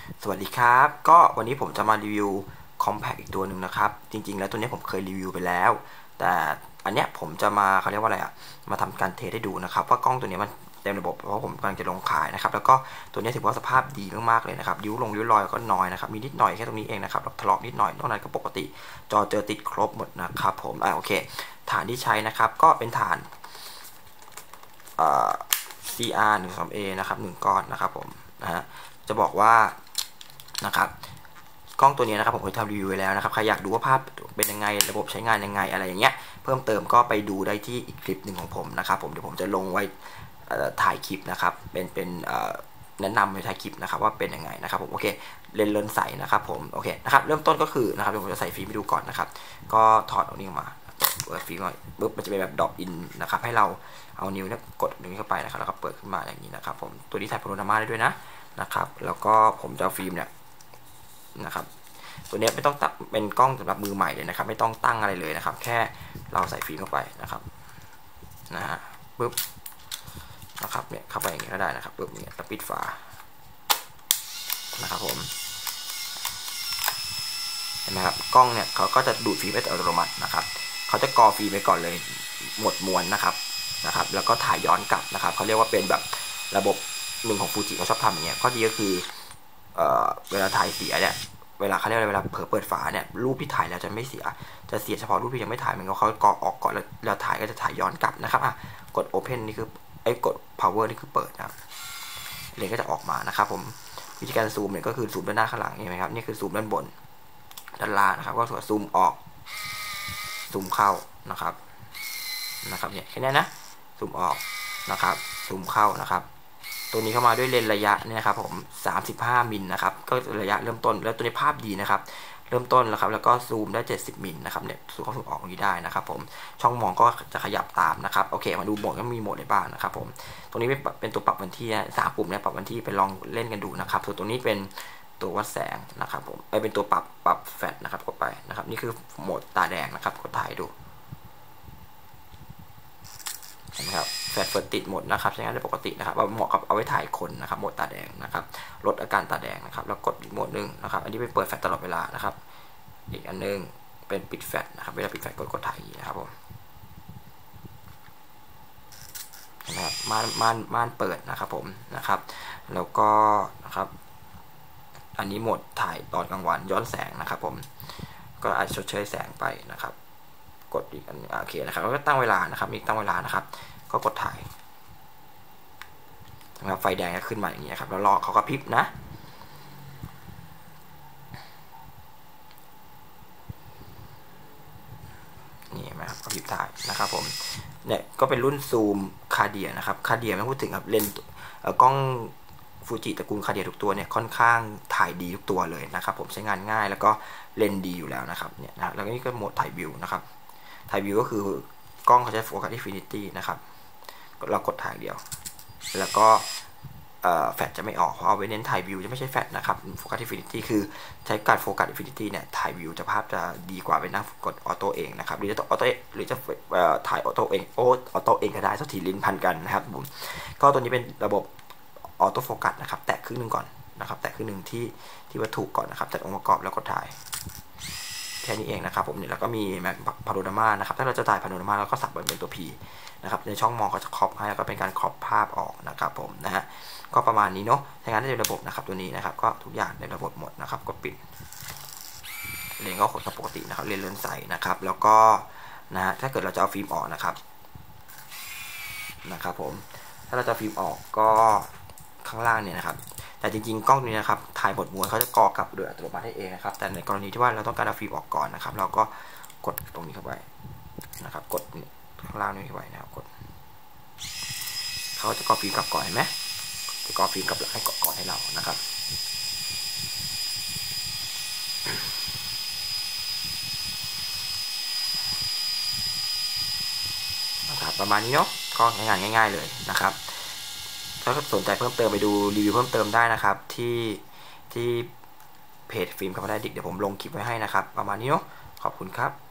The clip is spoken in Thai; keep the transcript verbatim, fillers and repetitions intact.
สวัสดีครับก็วันนี้ผมจะมารีวิว Compact อีกตัวหนึ่งนะครับจริงๆแล้วตัวนี้ผมเคยรีวิวไปแล้วแต่อันเนี้ยผมจะมาเขาเรียกว่าอะไรอะมาทำการเทสให้ดูนะครับว่ากล้องตัวนี้มันเต็มระบบเพราะผมกำลังจะลงขายนะครับแล้วก็ตัวนี้ถือว่าสภาพดีมากๆเลยนะครับริ้วลงริ้วรอยก็น้อยนะครับมีนิดหน่อยแค่ตรงนี้เองนะครับถลอกนิดหน่อยนอกนั้นก็ปกติจอเจอติดครบหมดนะครับผมอ่าโอเคฐานที่ใช้นะครับก็เป็นฐานเอ่อ ซี อาร์ หนึ่งสามเอ นะครับหนึ่งก้อนนะครับผมนะฮะจะบอกว่านะครับกล้องตัวนี้นะครับผมเคยทำรีวิวไว้แล้วนะครับใครอยากดูว่าภาพเป็นยังไงระบบใช้งานยังไงอะไรอย่างเงี้ยเพิ่มเติมก็ไปดูได้ที่อีกคลิปหนึ่งของผมนะครับผมเดี๋ยวผมจะลงไว้ถ่ายคลิปนะครับเป็นเป็นแนะนำในถ่ายคลิปนะครับว่าเป็นยังไงนะครับผมโอเคเลนเลนใสนะครับผมโอเคนะครับเริ่มต้นก็คือนะครับเดี๋ยวผมจะใส่ฟิล์มให้ดูก่อนนะครับก็ถอดเอานี้ออกมาเปิดฟิล์มก่อนปุ๊บมันจะเป็นแบบดรอปอินนะครับให้เราเอานิ้วเนี่ยกดตรงนี้เข้าไปนะครับแล้วก็เปิดขึ้นมาอย่างนี้นะครับผมตัวนี้ถ่ายโพลารามาได้ด้วยนะนะครับแล้วก็ผมจะเอาฟิล์มเนี่ยนะครับตัวนี้ไม่ต้องตั้งเป็นกล้องสำหรับมือใหม่เลยนะครับไม่ต้องตั้งอะไรเลยนะครับแค่เราใส่ฟิล์มเข้าไปนะครับนะฮะปุ๊บนะครับเนี่ยเข้าไปอย่างนี้ก็ได้นะครับปุ๊บเนี่ยปิดฝานะครับผมเห็นไหมครับกล้องเนี่ยเขาก็จะดูดฟิล์มอัตโนมัตินะครับเขาจะกรอฟิล์มไปก่อนเลยหมดมวลนะครับนะครับแล้วก็ถ่ายย้อนกลับนะครับเขาเรียกว่าเป็นแบบระบบหนึ่งของฟูจิเขาชอบทำอย่างเงี้ยข้อดีก็คือเอ่อเวลาถ่ายเสียเนี่ยเวลาเขาเรียกอะไรเวลาเผลอเปิดฝาเนี่ยรูปที่ถ่ายแล้วจะไม่เสียจะเสียเฉพาะรูปที่ยังไม่ถ่ายมันก็เขากรอออกก่อนแล้วแล้วถ่ายก็จะถ่ายย้อนกลับนะครับอ่ะกด Open นี่คือไอ้กด Power นี่คือเปิดนะครับเลนก็จะออกมานะครับผมวิธีการซูมเนี่ยก็คือซูมด้านหน้าข้างหลังเห็นไหมครับนี่คือซูมด้านบนด้านล่างนะครับก็ส่วนซูมออกซูมเข้านะครับนะครับเนี่ยแค่นี้นะซูมออกนะครับซูมเข้านะครับตัวนี้เข้ามาด้วยเลนส์ระยะเนี่ยครับผมสามสิบห้ามิลนะครับก็ระยะเริ่มต้นแล้วตัวนี้ภาพดีนะครับเริ่มต้นแล้วครับแล้วก็ซูมได้เจ็ดสิบมิลนะครับเนี่ยซูมเข้าซูมออกตรงนี้ได้นะครับผมช่องมองก็จะขยับตามนะครับโอเคมาดูโหมดก็มีโหมดอะไรบ้างนะครับผมตรงนี้เป็นตัวปรับวันที่สามปุ่มเนี่ยปรับวันที่ไปลองเล่นกันดูนะครับส่วนตรงนี้เป็นตัววัดแสงนะครับผมไอเป็นตัวปรับปรับแฟลชนะครับกดไปนะครับนี่คือโหมดตาแดงนะครับกดถ่ายดูเห็นไหมครับแฟลชเปิดติดหมดนะครับใช้งานได้ปกตินะครับเหมาะกับเอาไว้ถ่ายคนนะครับโหมดตาแดงนะครับลดอาการตาแดงนะครับแล้วกดอีกโหมดนึงนะครับอันนี้เป็นเปิดแฟลชตลอดเวลานะครับอีกอันนึงเป็นปิดแฟลชนะครับเวลาปิดแฟลชกดกดถ่ายอย่างนี้นะครับผมเห็นไหมครับม่านม่านม่านเปิดนะครับผมนะครับแล้วก็นะครับอันนี้โหมดถ่ายตอนกลางวันย้อนแสงนะครับผมก็อาจจะชดเชยแสงไปนะครับกดอีกอันโอเคนะครับแล้วก็ตั้งเวลานะครับมีตั้งเวลานะครับก็กดถ่ายนะครับไฟแดงจะขึ้นมาอย่างนี้ครับแล้วรอเขาก็พริบนะนี่ไหมครับก็พริบถ่ายนะครับผมเนี่ยก็เป็นรุ่นซูมคาเดียนะครับคาเดียไม่พูดถึงครับเลนส์กล้องฟูจิตระกูลคาเดียทุกตัวเนี่ยค่อนข้างถ่ายดีทุกตัวเลยนะครับผมใช้งานง่ายแล้วก็เลนส์ดีอยู่แล้วนะครับเนี่ยนะแล้วก็นี่ก็โหมดถ่ายวิวนะครับถ่ายวิวก็คือกล้องเขาใช้โฟกัสอินฟินิตี้นะครับเรากดถ่ายเดียวแล้วก็แฟลชจะไม่ออกเพราะเอาไว้เน้นถ่ายวิวจะไม่ใช่แฟลชนะครับโฟกัสอินฟินิตี้คือใช้การโฟกัสอินฟินิตี้เนี่ยถ่ายวิวจะภาพจะดีกว่าไปนั่งกดออโต้เองนะครับหรือจะออโต้หรือจะถ่ายออโต้เองโอออโต้เองก็ได้สักทีลิ้นพันกันนะครับผมก็ตัวนี้เป็นระบบออโต้โฟกัสนะครับแตะครึ่งหนึ่งก่อนนะครับแตะครึ่งหนึ่งที่ที่วัตถุก่อนนะครับจัดองค์ประกอบแล้วกดถ่ายแค่นี้เองนะครับผมเนี่ยแล้วก็มีพาโนรามานะครับถ้าเราจะถ่ายพาโนรามาเราก็สับเป็นตัว P นะครับในช่องมองเขาจะครอบให้แล้วก็เป็นการครอบภาพออกนะครับผมนะฮะก็ประมาณนี้เนาะใช้งานได้ในระบบนะครับตัวนี้นะครับก็ทุกอย่างในระบบหมดนะครับก็ปิดเลนก็ขดปกตินะครับเลนเลนใสนะครับแล้วก็นะฮะถ้าเกิดเราจะเอาฟิล์มออกนะครับนะครับผมถ้าเราจะฟิล์มออกก็ข้างล่างเนี่ยนะครับแต่จริงๆกล้องนี้นะครับถ่ายหมดม้วนเขาจะกอกลับโดยอัตโนมัติให้เองนะครับแต่ในกรณีที่ว่าเราต้องการเอาฟิล์มออกก่อนนะครับเราก็กดตรงนี้เข้าไปนะครับกดข้างล่างนี้เข้าไปนะครับกดเขาจะกอฟิล์มกลับก่อนเห็นไหมจะกอฟิล์มกลับให้ก่อนให้เรานะครับนะครับประมาณนี้เนาะก็งานง่ายๆเลยนะครับถ้าสนใจเพิ่มเติมไปดูรีวิวเพิ่มเติมได้นะครับที่ที่เพจฟิล์มคาร์บอนไดดิกเดี๋ยวผมลงคลิปไว้ให้นะครับประมาณนี้เนาะขอบคุณครับ